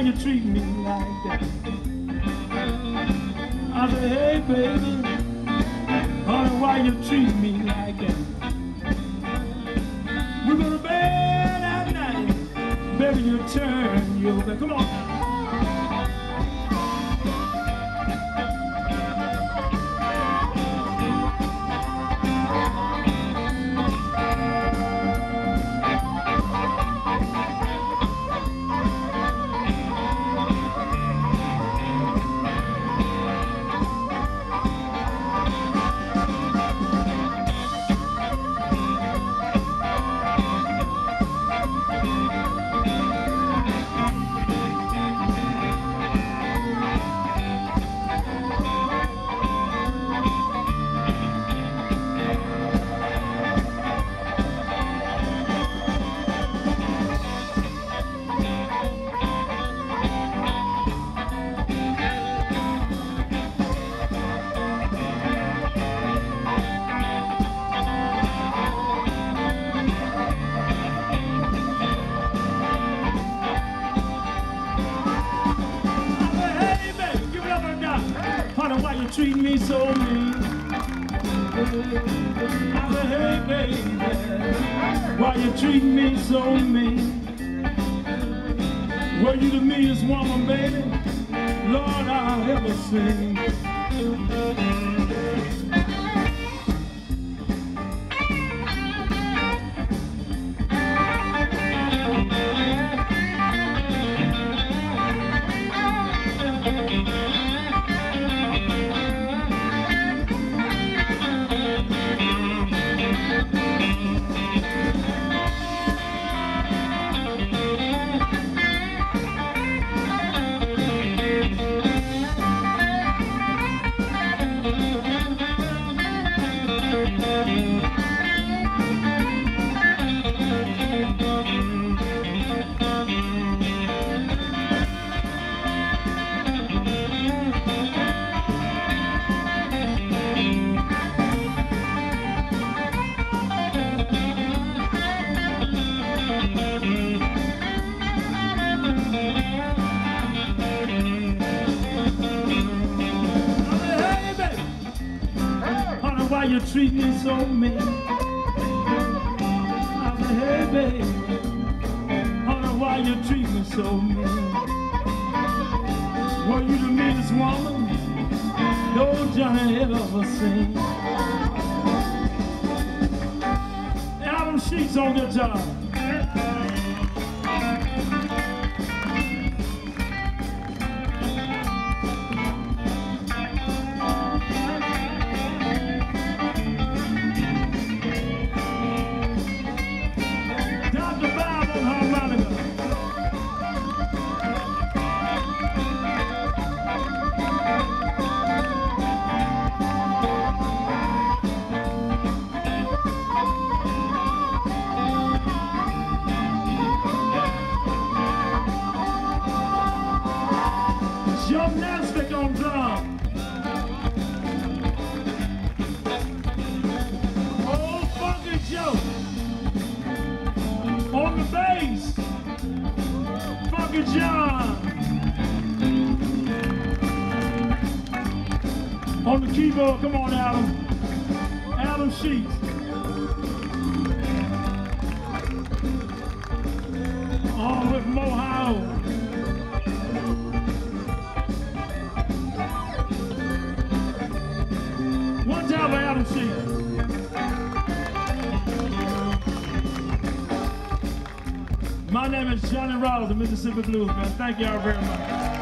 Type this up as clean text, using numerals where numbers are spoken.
you treat me like that. I said, hey baby, honey, why you treat me like that? We go to bed at night, baby, you turn your back. Come on. Why you treat me so mean? I said, hey baby, why you treat me so mean? Were you the meanest woman, baby, Lord, I've ever seen? Why you treat me so mean? I said, hey baby, honey, why you treat me so mean? Were you the meanest woman no Johnny had ever seen? Album Sheets on guitar. Gymnastic on drum. Old Funky Joe on the bass. Funky John on the keyboard. Come on, Adam. Album Sheets. On with Mohio. One time for Adam Sheets. My name is Johnny Rawls, the Mississippi Blues, man. Thank y'all very much.